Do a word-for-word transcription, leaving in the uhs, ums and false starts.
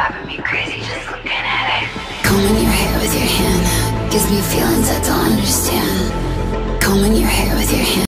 driving me crazy just looking at it. Combing your hair with your hand gives me feelings I don't understand. Combing your hair with your hand